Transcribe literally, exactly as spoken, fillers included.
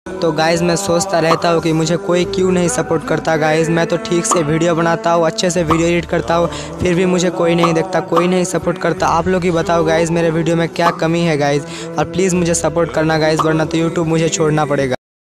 तो गाइज़ मैं सोचता रहता हूँ कि मुझे कोई क्यों नहीं सपोर्ट करता। गाइज़ मैं तो ठीक से वीडियो बनाता हूँ, अच्छे से वीडियो एडिट करता हूँ, फिर भी मुझे कोई नहीं देखता, कोई नहीं सपोर्ट करता। आप लोग ही बताओ गाइज़ मेरे वीडियो में क्या कमी है गाइज़, और प्लीज़ मुझे सपोर्ट करना गाइज़, वरना तो यूट्यूब मुझे छोड़ना पड़ेगा।